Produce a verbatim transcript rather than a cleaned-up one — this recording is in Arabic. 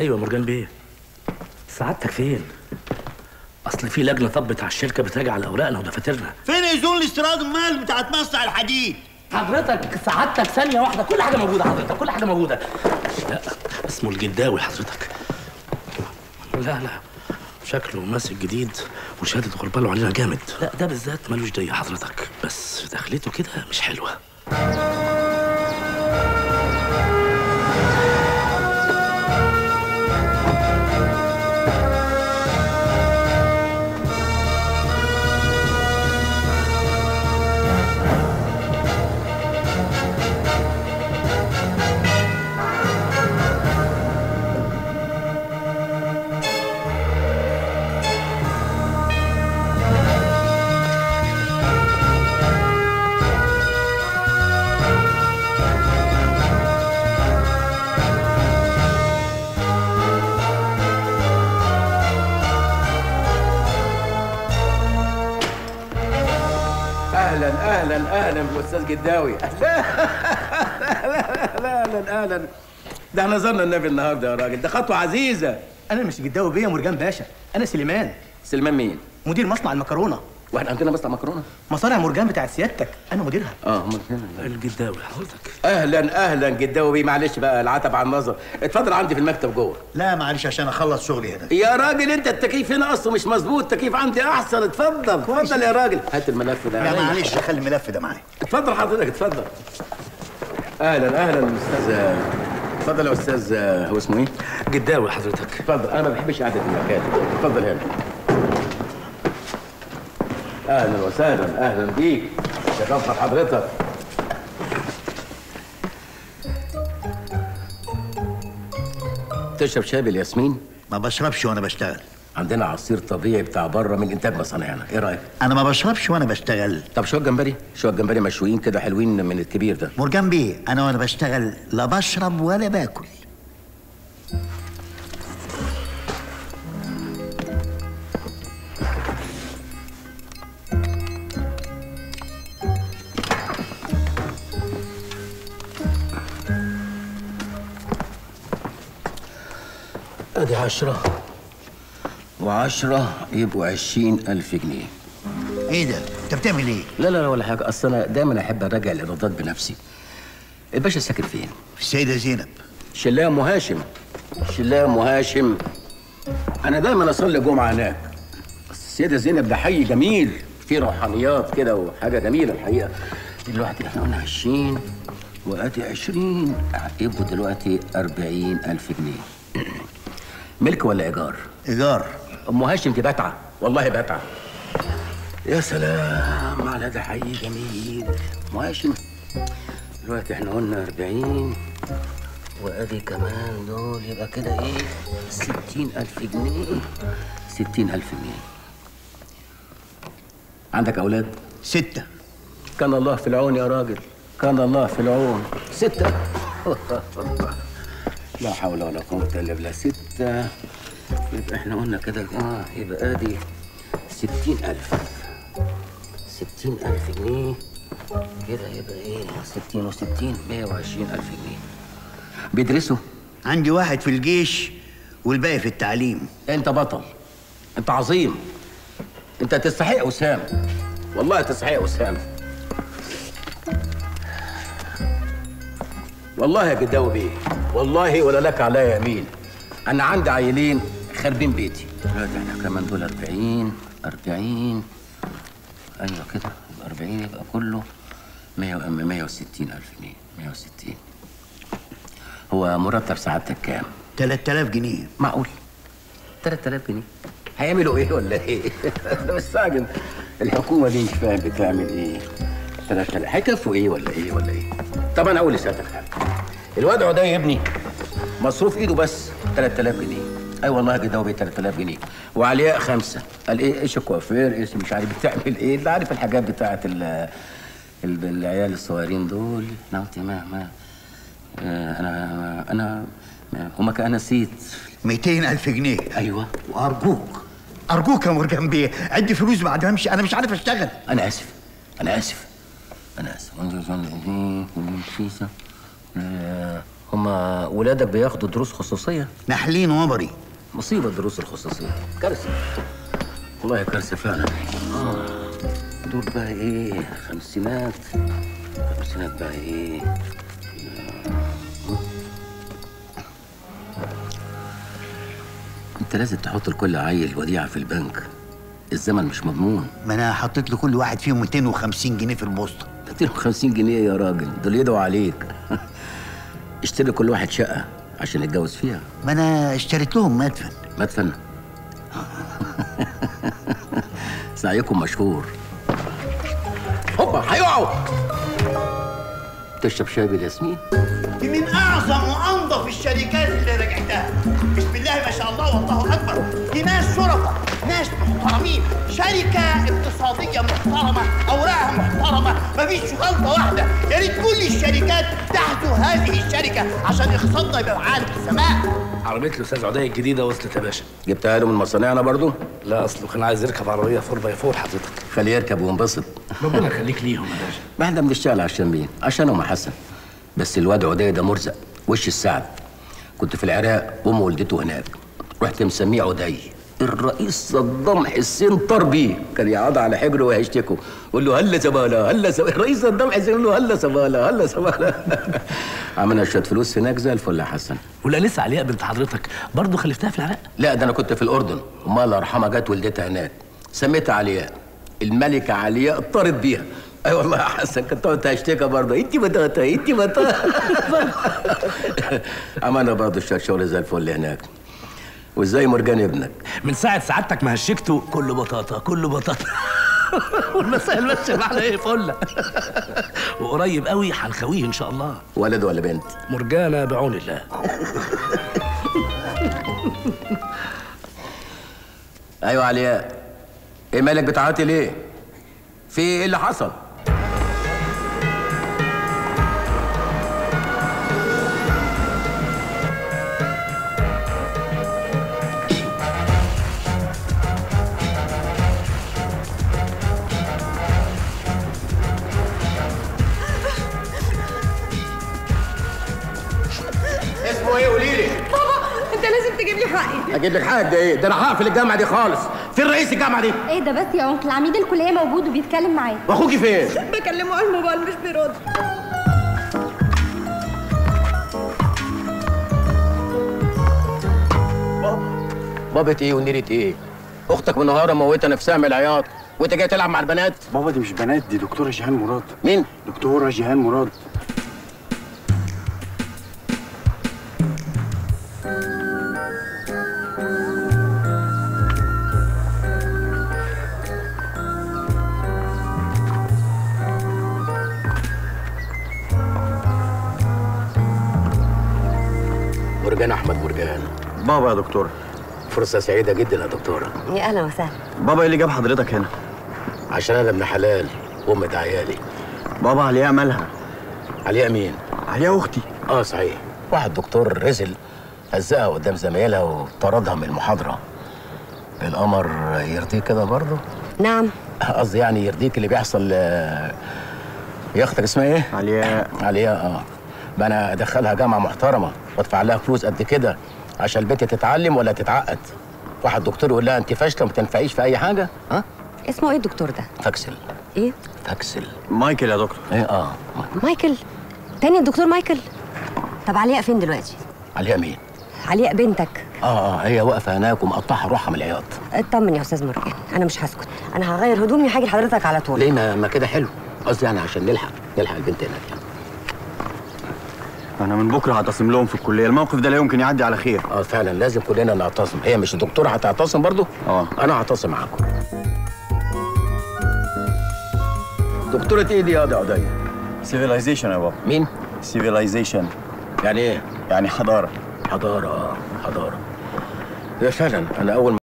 ايوه مرجان بيه. سعادتك فين؟ اصل في لجنه طبت على الشركه بتراجع على اوراقنا ودفاترنا. فين اذون الاستيراد المال بتاعت مصنع الحديد؟ حضرتك سعادتك ثانيه واحده، كل حاجه موجوده حضرتك، كل حاجه موجوده. لا اسمه الجداوي حضرتك. لا لا شكله ماسك جديد وشهاده غرباله علينا جامد. لا ده بالذات ملوش ديه حضرتك، بس دخلته كده مش حلوه. اهلا اهلا بالاستاذ جداوي. اهلا اهلا اهلا. ده احنا زرنا النبي النهارده يا راجل، ده خطوه عزيزه. انا مش جداوي بيه يا مرجان باشا، انا سليمان. سليمان مين؟ مدير مصنع المكرونه. واحنا عندنا مصنع مكرونه؟ مصانع مرجان بتاعت سيادتك انا مديرها. اه مرجان الجداوي حضرتك. اهلا اهلا جداوي بيه، معلش بقى العتب على النظر، اتفضل عندي في المكتب جوه. لا معلش عشان اخلص شغلي هنا. يا راجل انت التكييف هنا اصلا مش مظبوط، التكييف عندي احسن. اتفضل اتفضل يا راجل، هات الملف ده. لا معلش خلي الملف ده معايا. اتفضل حضرتك اتفضل. اهلا اهلا استاذ. اتفضل يا استاذ. هو اسمه ايه؟ جداوي حضرتك. اتفضل، انا ما بحبش قعده المكاتب. اتفضل هنا. اهلا وسهلا، اهلا بيك. شرفت حضرتك. تشرب شاي بالياسمين؟ ما بشربش وانا بشتغل. عندنا عصير طبيعي بتاع بره من انتاج مصانعنا، ايه رايك؟ انا ما بشربش وانا بشتغل. طب شويه جمبري، شويه جمبري مشويين كده حلوين من الكبير ده. مرجان بيه انا وانا بشتغل لا بشرب ولا باكل. ادي عشرة وعشرة يبقوا عشرين ألف جنيه. ايه ده؟ انت بتعمل ايه؟ لا لا ولا حاجة، أصل أنا دايما أحب أراجع الإيرادات بنفسي. الباشا ساكن فين؟ في السيدة زينب. شلاية أم هاشم. شلاية أم هاشم. أنا دايما أصلي جمعة هناك. بس السيدة زينب ده حي جميل، فيه روحانيات كده وحاجة جميلة الحقيقة. دلوقتي إحنا قلنا عشرين وأدي عشرين، يبقوا دلوقتي أربعين ألف جنيه. ملك ولا إيجار؟ إيجار. أم هاشم دي بتعة، والله بتعة. يا سلام على ده حي جميل. أم هاشم دلوقتي احنا قلنا أربعين وأدي كمان دول، يبقى كده إيه؟ ستين ألف جنيه. ستين ألف جنيه. عندك أولاد؟ ستة. كان الله في العون يا راجل، كان الله في العون. ستة. لا حول ولا قوة إلا بالله. ستة يبقى احنا قلنا كده اه يبقى ادي ستين ألف. ستين ألف جنيه كده يبقى ايه؟ ستين وستين مية وعشرين ألف جنيه. بيدرسوا؟ عندي واحد في الجيش والباقي في التعليم. انت بطل، انت عظيم، انت تستحق وسام، والله تستحق وسام. والله يا جداوي بيه، والله ولا لك عليا يمين. انا عندي عيلين خاربين بيتي. دلوقتي احنا كمان دول أربعين أربعين. ايوه كده يبقى أربعين، يبقى كله مية مية وستين ألف جنيه. مية وستين. هو مرتب سعادتك كام؟ تلات آلاف جنيه. معقول؟ تلات آلاف جنيه؟ هيعملوا ايه ولا ايه؟ انا مستعجب. الحكومه دي مش فاهم بتعمل ايه. تلات آلاف هيكفوا ايه ولا ايه ولا ايه؟ طب انا اقول لسيادتك حاجه. الوضع ده يا ابني مصروف ايده بس تلات آلاف جنيه. اي أيوة والله كده هو بيه تلات آلاف جنيه وعلياء خمسه. قال ايه؟ ايش الكوافير، ايش مش عارف بتعمل ايه، اللي عارف الحاجات بتاعت ال العيال الصغيرين دول. نعم ما ما آه انا انا هما كان نسيت. ميتين ألف جنيه. ايوه. وارجوك ارجوك يا مرجان بيه عندي فلوس بعد ما امشي، انا مش عارف اشتغل. انا اسف انا اسف انا اسف. هما ولادك بياخدوا دروس خصوصيه؟ نحلين وبري. مصيبه الدروس الخصوصيه، كارثه والله، كارثه فعلا. اه دول بقى ايه؟ خمسينات خمسينات بقى ايه؟ انت لازم تحط لكل عيل وديعه في البنك، الزمن مش مضمون. ما انا حطيت لكل واحد فيهم مئتين وخمسين جنيه في البوسطه. مئتين وخمسين جنيه يا راجل، دول يدعوا عليك. اشتري كل واحد شقه عشان يتجوز فيها. ما انا اشتريت لهم مدفن. مدفن؟ سعيكم مشهور. هوبا هيقعوا. تشرب شاي بالياسمين؟ دي من اعظم وانظف الشركات اللي رجعتها. بسم الله ما شاء الله والله اكبر. دي ناس شرفاء، ناس محترمين، شركه اقتصاديه محترمه، اوراقها محترمه، مفيش غلطه واحده. يا ريت كل الشركات تحت هذه الشركه عشان اقتصادنا يبقى عالي في السماء. عربيه الاستاذ عدي الجديده وصلت يا باشا. جبتها له من مصانعنا برضو؟ لا اصله كان عايز يركب عربيه فور باي فور حضرتك. خليه يركب وينبسط. ربنا يخليك ليهم يا باشا. ما احنا بنشتغل عشان مين؟ عشانهم يا حسن. بس الواد عدي ده مرزق، وش السعد. كنت في العراق وام والدته هناك، رحت مسميه عدي. الرئيس صدام حسين طار بيه، كان يقعد على حجره ويشتكوا، يقول له هلا زباله هلا زباله. الرئيس صدام حسين يقول له هلا زباله هلا زباله. عملنا شويه فلوس هناك زي الفل يا حسن. ولا لسه علياء بنت حضرتك برضه خلفتها في العراق؟ لا ده انا كنت في الاردن، امها الله يرحمها جت ولدتها هناك، سميتها علياء. الملكه علياء طارت بيها. اي أيوة والله يا حسن، كنت قلت هشتكى برضه، انت بطاطا انت بطاطا. عملنا برضه شويه شغل زي الفل هناك. وازاي مرجان ابنك؟ من ساعه سعادتك ما هشكته كله بطاطا كله بطاطا. والمسائل ماشيه معانا ايه فله. وقريب قوي هنخويه ان شاء الله. ولد ولا بنت؟ مرجانه بعون الله. ايوه علياء، ايه مالك بتعيطي ليه؟ في ايه اللي حصل؟ اسمه ايه قولي لي؟ بابا انت لازم تجيب لي حقي. اجيب لك حقك ده ايه؟ ده انا هقفل الجامعه دي خالص. فين رئيس الجامعه دي؟ ايه ده بس يا انكل؟ عميد الكليه موجود وبيتكلم معايا. واخوكي فين؟ بكلمه على الموبايل مش بيرد. بابا بابا ايه ونيرة ايه؟ اختك من النهارده موتة نفسها من العياط وانت جاي تلعب مع البنات؟ بابا دي مش بنات، دي دكتورة جيهان مراد. مين؟ دكتورة جيهان مراد. مرجان احمد مرجان. بابا يا دكتورة. فرصة سعيدة جدا يا دكتورة. يا اهلا وسهلا. بابا ايه اللي جاب حضرتك هنا؟ عشان انا ابن حلال وام عيالي. بابا علياء مالها؟ علياء مين؟ علياء اختي. اه صحيح، واحد دكتور رزل هزقها قدام زمايلها وطردها من المحاضرة. القمر يرضيك كده برضه؟ نعم. قصدي يعني يرضيك اللي بيحصل. يا اختك اسمها ايه؟ علياء. علياء اه. ما انا ادخلها جامعة محترمة وادفع لها فلوس قد كده عشان البنت تتعلم ولا تتعقد. واحد دكتور يقول لها انت فاشلة وما تنفعيش في اي حاجة. ها؟ اسمه ايه الدكتور ده؟ فاكسل. ايه؟ فاكسل. مايكل يا دكتور. ايه اه. مايكل؟ تاني الدكتور مايكل؟ طب علياء فين دلوقتي؟ علياء مين؟ علياء بنتك. اه اه هي واقفة هناك ومقطعة روحها من العياط. اطمن يا استاذ مرجان، انا مش هسكت، انا هغير هدومي وهاجي لحضرتك على طول. ليه ما, ما كده حلو؟ قصدي يعني عشان نلحق نلحق البنت هناك يعني. انا من بكره هعتصم لهم في الكليه، الموقف ده لا يمكن يعدي على خير. اه فعلا لازم كلنا نعتصم. هي مش الدكتوره هتعتصم برضو؟ اه انا هعتصم معاكم. دكتوره ايه دي يا عدي؟ سيفيلايزيشن يا بابا. مين؟ سيفيلايزيشن. يعني ايه؟ يعني حضاره. حضاره اه حضاره. هي فعلا انا اول